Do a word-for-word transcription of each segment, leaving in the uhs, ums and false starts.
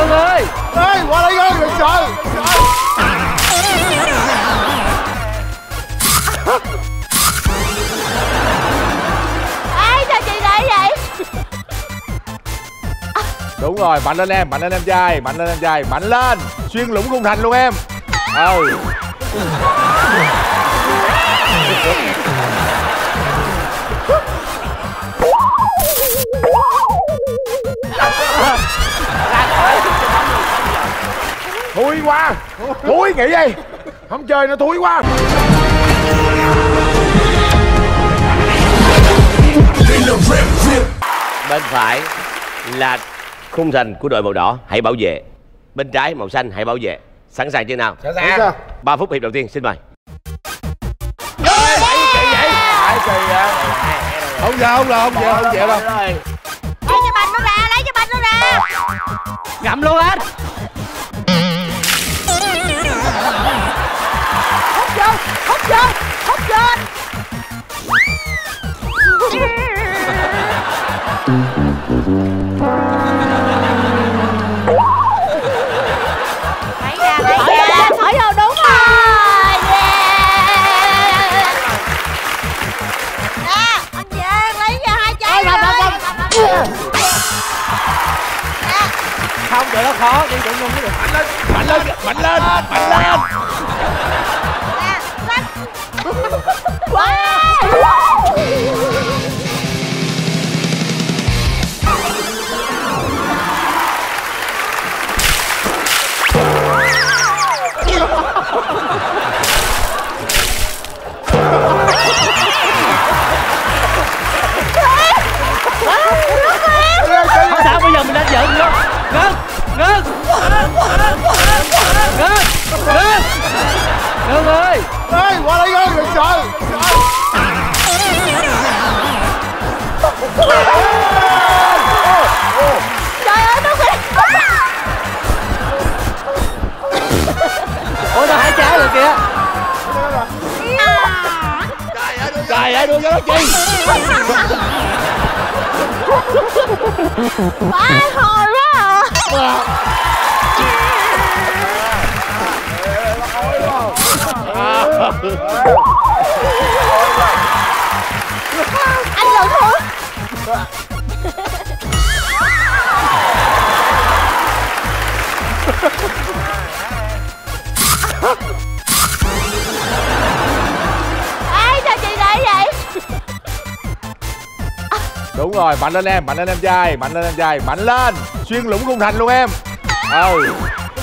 Ngân ơi. Ê, qua đây Ngân, đừng sợ. Ê, sao chị lại vậy? Đúng rồi, mạnh lên em, mạnh lên em trai, mạnh lên em trai, mạnh lên. Xuyên lũng khung thành luôn em. Ừ. Thui quá, thúi nghỉ đi. Không chơi nữa, thúi quá. Bên phải là khung thành của đội màu đỏ, hãy bảo vệ. Bên trái màu xanh, hãy bảo vệ. Sẵn sàng chưa nào? Sẵn sàng. ba phút hiệp đầu tiên, xin mời. Ê, vậy kỳ vậy? Ai kỳ vậy? Không giờ, không là không chịu, không chịu đâu. Lấy cho bánh nó ra, lấy cho bánh nó ra. Ngậm luôn anh. Hút vô, hút vô, hút vô. Lấy ra, lấy ra, thổi vô đúng rồi. Yeah. Nè, anh Giang lấy ra hai trái rồi. Không được, nó khó. Đi đụng luôn mới được. Mạnh lên, mạnh lên, mạnh lên, mạnh lên. Nè, xanh. Wow. Không sao, bây giờ mình lên giận nữa. Ngân, Ngân, Ngân, Ngân, Ngân ơi. Ê, qua đây Ngân, đừng sợ. Trời ơi, nó kìa. Ôi, nó hai trái rồi kìa. Trời ơi, đưa cho nó chi. Phải hồi quá à. Anh lượn thôi. Ê, sao chị lại vậy? Đúng rồi, mạnh lên em, mạnh lên em trai, mạnh lên em trai, mạnh lên. Xuyên lũng khung thành luôn em. Ừ.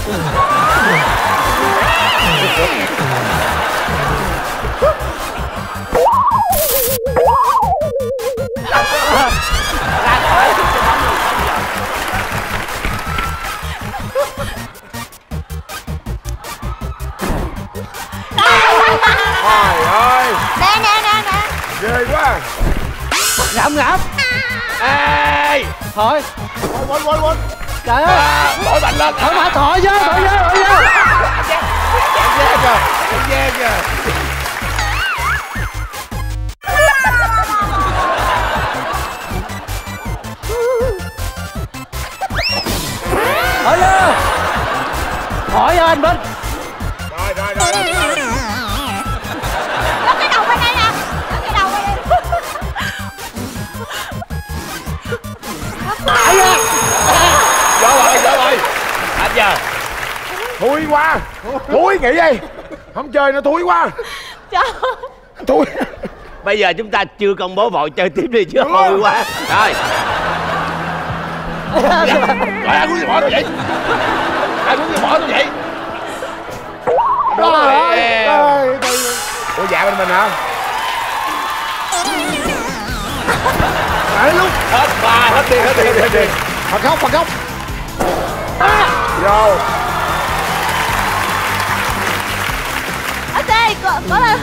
Trời ơi. Nè nè nè nè. Ghê quá. Ngậm ngậm. Ê. Thôi. Quên quên quên. Trời ơi. À, thổi mạnh lên. Thổi mạnh, thổi vô, thổi vô, thổi vô. Chạy ghê kìa, chạy ghê kìa. Thổi vô. Thổi vô anh Binh. Rồi rồi rồi. Nó cái đầu bên đây nè. Nó cái đầu bên đây. Thổi vô. Vô rồi, vô rồi. Hết giờ. Thui quá, thúi nghỉ đi. Không chơi nữa, thúi quá. Trời. Thui. Bây giờ chúng ta chưa công bố vội, chơi tiếp đi chứ hôi quá. Rồi. Rồi ai muốn gì bỏ tôi vậy? Ai muốn gì bỏ tôi vậy? Rồi. Ủa dạ bên mình hả? Đấy lúc Hết ba, hết tiền, hết tiền, hết tiền. Phạt góc, phạt góc. Vô. Ở đây, có, có lên.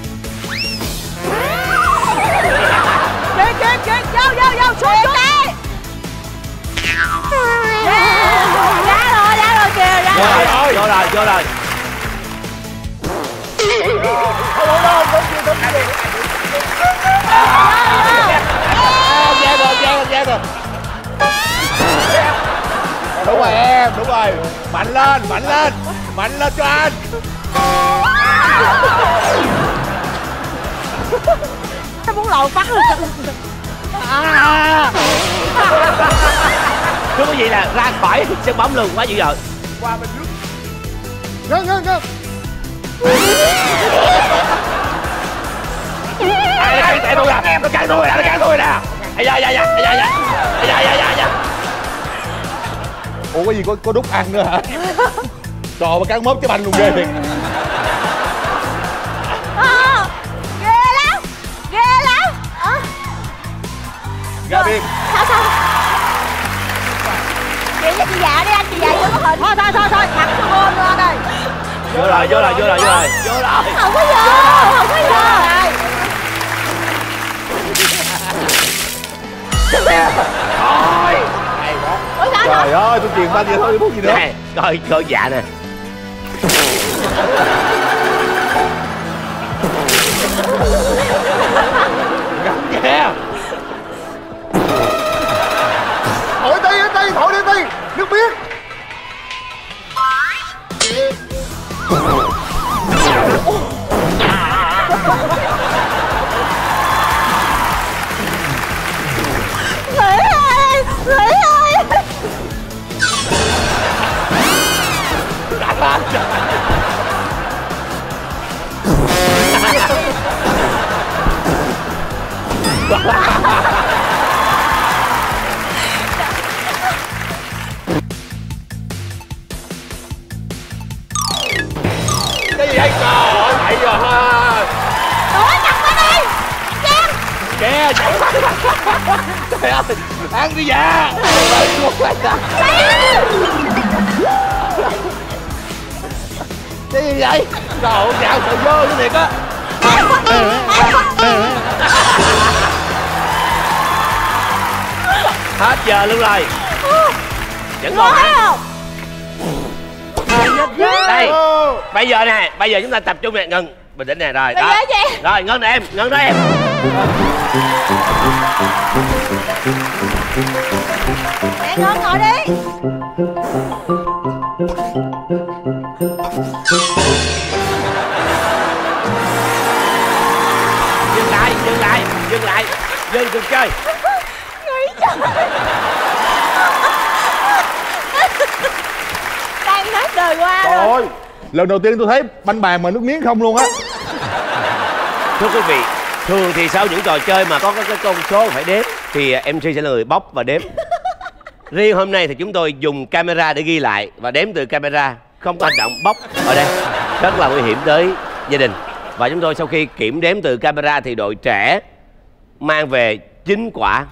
Chuyển, chuyển, chuyển, vô, vô, vô, xuống, xuống đi. Ra rồi, ra rồi kìa, ra rồi. rồi, vô rồi, vô rồi. Không đâu đâu, không chịu không chịu. Ra rồi, ra rồi, ra rồi. Đúng rồi em, đúng rồi. Mạnh lên, mạnh lên. Mạnh lên cho anh. Nó muốn lột bắt luôn. À. Thưa quý vị là ra khỏi sân bóng luôn, quá dữ dội. Qua bên nước. Ngưng, ngưng, ngưng. Ai nó cản tôi nè, nó cản tôi nè, nó cản tôi nè. Ây da da da, ây da da, ây da da da da. Ủa cái gì có có đút ăn nữa hả? Trời mà cắn mớp cái banh luôn ghê thiệt. À, ghê lắm, ghê lắm. À. Ra biên. Sao sao? Chị với chị già đi anh, chị già vô có hình. Thôi thôi thôi thôi, thẳng cho gôn lên đây. Vô rồi, vô rồi, vô rồi, vô rồi, vô rồi. Không có vô, không có vô. Thôi. Ủa sao Trời ơi, tôi truyền banh vậy thôi, muốn gì nữa. Nè, coi coi dạ nè. Gắn kìa. Thổi ti, ti, thổi đi ti. Nước biết. Nghĩ ơi, nghĩ ơi. Cái gì vậy? Trời ơi, vậy rồi ha. Ủa chặt qua đi. Xem. Kìa, trời ơi, ăn đi dạ. Cái gì vậy? Trời ơi, dạo trời vô cái thiệt á. Hết giờ luôn rồi. Vẫn còn hả? Đây, bây giờ nè, bây giờ chúng ta tập trung nè, ngừng, bình tĩnh nè, rồi Bây đó. giờ gì? Rồi, ngân nè em, ngân đó em. Mẹ ngon ngồi đi. Dừng lại, dừng lại, dừng lại, dừng cuộc chơi. Nghĩ trời. Đang hết đời qua Trời rồi. ơi, lần đầu tiên tôi thấy banh bàn mà nước miếng không luôn á. Thưa quý vị, thường thì sau những trò chơi mà có cái, cái con số phải đếm thì em xê sẽ là người bóc và đếm. Riêng hôm nay thì chúng tôi dùng camera để ghi lại và đếm từ camera, không có hành động bóc ở đây, rất là nguy hiểm tới gia đình. Và chúng tôi sau khi kiểm đếm từ camera thì đội trẻ mang về chín quả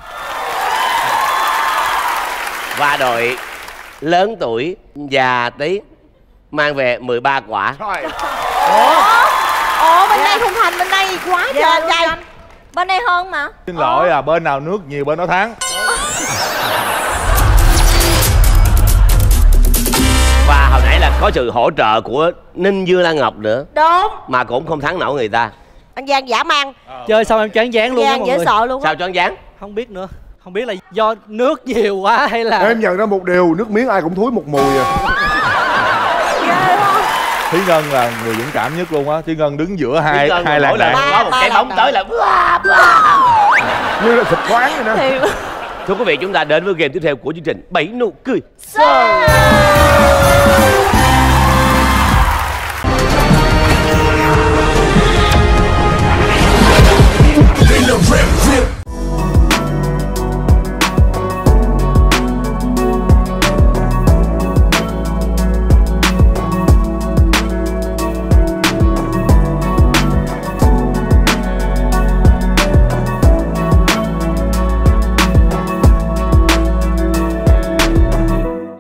và đội lớn tuổi già tí mang về mười ba quả. Trời. Ủa? Ủa bên đây không thành, bên đây quá trời đây. Bên đây hơn mà. Xin lỗi à, bên nào nước nhiều bên đó thắng. Và hồi nãy là có sự hỗ trợ của Ninh Dương Lan Ngọc nữa Đúng. mà cũng không thắng nổi người ta. Anh Giang giả mang. Chơi xong em choáng váng luôn á Giang mọi dễ người. sợ luôn á. Sao choáng váng? Không biết nữa. Không biết là do nước nhiều quá hay là Em nhận ra một điều, nước miếng ai cũng thúi một mùi à. Ghê không? Thúy Ngân là người dũng cảm nhất luôn á. Thúy Ngân đứng giữa hai Ngân hai mỗi làng lần đạn có một cái bóng tới là như là xịt khoáng vậy nè. Thì... Thưa quý vị, chúng ta đến với game tiếp theo của chương trình Bảy Nụ Cười. Sao?